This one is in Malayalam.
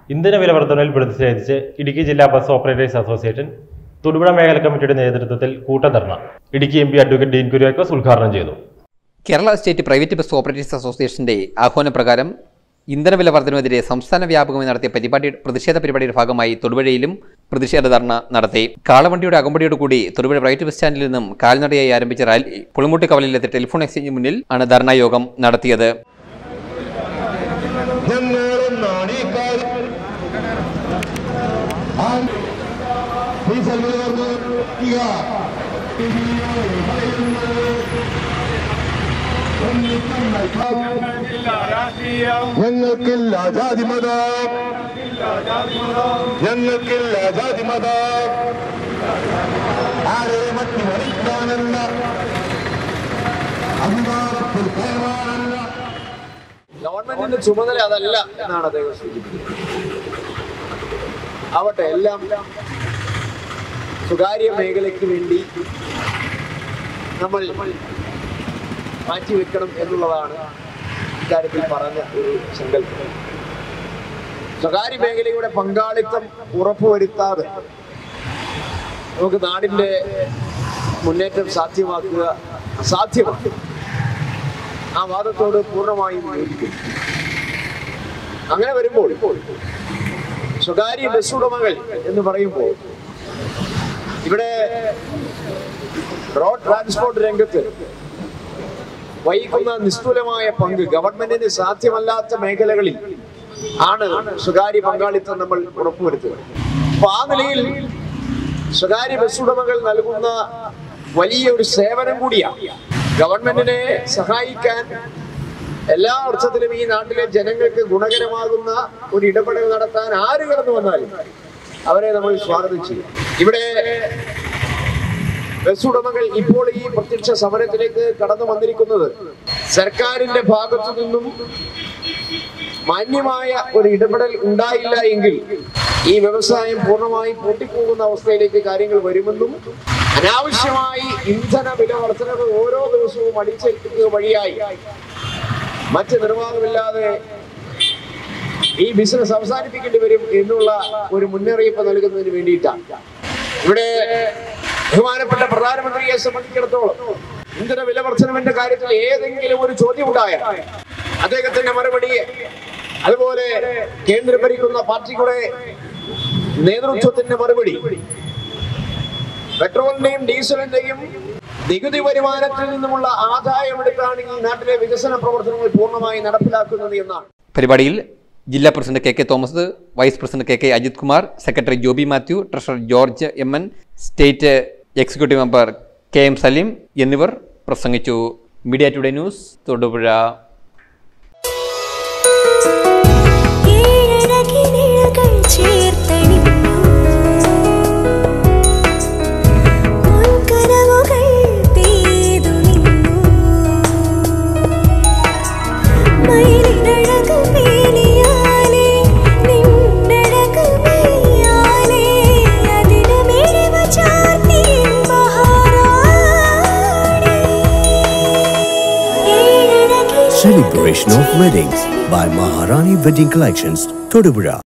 ഇന്ധന വില വർധനയിൽ പ്രതിഷേധിച്ച് ഇടുക്കി ജില്ലാ ബസ് ഓപ്പറേറ്റേഴ്സ് അസോസിയേഷൻ തൊടുപുഴ മേഖല കമ്മിറ്റിയുടെ നേതൃത്വത്തിൽ കൂട്ടധർണ Idukki M P advocate Dean Kuriakose ഉദ്ഘാടനം ചെയ്തു. Kerala state private bus operators അസോസിയേഷന്റെ ആഹ്വാനപ്രകാരം ഇന്ധനവില വർധനവിനെതിരെ സംസ്ഥാന വ്യാപകമായി നടത്തിയ പ്രതിഷേധ പരിപാടിയുടെ ഭാഗമായി തൊടുപുഴയിലും പ്രതിഷേധ ധർണ നടത്തി. കാളവണ്ടിയുടെ അകമ്പടിയോട് കൂടി തൊടുപുഴ പ്രൈവറ്റ് ബസ് സ്റ്റാൻഡിൽ നിന്നും കാൽനടയായി ആരംഭിച്ച റാലി പുളിമുട്ട് കവലയിലെത്തി ടെലിഫോൺ എക്സ്ചേഞ്ചിന് മുന്നിൽ ആണ് ധർണാ യോഗം നടത്തിയത്. ഞങ്ങൾക്കില്ല ജാതിമത, ഞങ്ങൾക്കില്ല ജാതിമത, ആരെ മറ്റു മറിക്കാനല്ല, അധികാരത്തിൽ കയറാനല്ല. ഗവൺമെന്റിന്റെ ചുമതല അതല്ല എന്നാണ് അദ്ദേഹം സൂചിപ്പിക്കുന്നത്. ആവട്ടെ, എല്ലാം സ്വകാര്യ മേഖലയ്ക്ക് വേണ്ടി നമ്മൾ മാറ്റിവെക്കണം എന്നുള്ളതാണ് ഇക്കാര്യത്തിൽ പറഞ്ഞ ഒരു സങ്കല്പം. സ്വകാര്യ മേഖലയുടെ പങ്കാളിത്തം ഉറപ്പുവരുത്താതെ നമുക്ക് നാടിന്റെ മുന്നേറ്റം സാധ്യമാക്കുക അസാധ്യമാണ്. ആ വാദത്തോട് പൂർണ്ണമായും യോജിക്കുന്നു. അങ്ങനെ വരുമ്പോൾ സ്വകാര്യ ബസ് ഉടമകൾ എന്ന് പറയുമ്പോൾ ഇവിടെ റോഡ് ട്രാൻസ്പോർട്ട് രംഗത്ത് വഹിക്കുന്ന നിസ്തുലമായ പങ്ക് ഗവൺമെന്റിന് സാധ്യമല്ലാത്ത മേഖലകളിൽ ആണ് സ്വകാര്യ പങ്കാളിത്തം നമ്മൾ ഉറപ്പുവരുത്തുക. അപ്പൊ ആ നിലയിൽ സ്വകാര്യ ബസ് ഉടമകൾ നൽകുന്ന വലിയ ഒരു സേവനം കൂടിയാണ്. ഗവൺമെന്റിനെ സഹായിക്കാൻ എല്ലാ അർത്ഥത്തിലും ഈ നാട്ടിലെ ജനങ്ങൾക്ക് ഗുണകരമാകുന്ന ഒരു ഇടപെടൽ നടത്താൻ ആര് കടന്നു വന്നാലും അവരെ നമ്മൾ സ്വാഗതം ചെയ്യും. ഇവിടെ ബസ് ഉടമകൾ ഇപ്പോൾ ഈ പ്രത്യക്ഷ സമരത്തിലേക്ക് കടന്നു വന്നിരിക്കുന്നത് സർക്കാരിന്റെ ഭാഗത്തു നിന്നും മാന്യമായ ഒരു ഇടപെടൽ ഉണ്ടായില്ല എങ്കിൽ ഈ വ്യവസായം പൂർണ്ണമായും പൊട്ടിപ്പോകുന്ന അവസ്ഥയിലേക്ക് കാര്യങ്ങൾ വരുമെന്നും അനാവശ്യമായി ഇന്ധന വില വർധനവ് ഓരോ ദിവസവും അടിച്ചേൽപ്പിക്കുക വഴിയായി മറ്റ് നിർവാഹമില്ലാതെ ഈ ബിസിനസ് അവസാനിപ്പിക്കേണ്ടി വരും എന്നുള്ള ഒരു മുന്നറിയിപ്പ് നൽകുന്നതിന് വേണ്ടിയിട്ടാണ്. ഇവിടെ ബഹുമാനപ്പെട്ട പ്രധാനമന്ത്രിയെ സംബന്ധിച്ചിടത്തോളം ഇന്ധന വില വർധനവിന്റെ കാര്യത്തിൽ ഏതെങ്കിലും ഒരു ചോദ്യം ഉണ്ടായാൽ അദ്ദേഹത്തിന്റെ മറുപടി, അതുപോലെ കേന്ദ്രം ഭരിക്കുന്ന പാർട്ടിയുടെ നേതൃത്വത്തിന്റെ മറുപടി, പെട്രോളിന്റെയും ഡീസലിന്റെയും നികുതി വരുമാനത്തിൽ നിന്നുമുള്ള ആദായം എടുത്താണ് ഈ നാട്ടിലെ വികസന പ്രവർത്തനങ്ങൾ പൂർണ്ണമായി നടപ്പിലാക്കുന്നത് എന്നാണ്. പരിപാടിയിൽ ജില്ലാ president K Thomas, vice president K Ajith Kumar, secretary Joby Mathew, treasurer George M N, state executive member KM Saleem എന്നിവർ പ്രസംഗിച്ചു. Media today news, Thodupuzha. Celebration of Weddings by Maharani Wedding Collections, Todupuzha.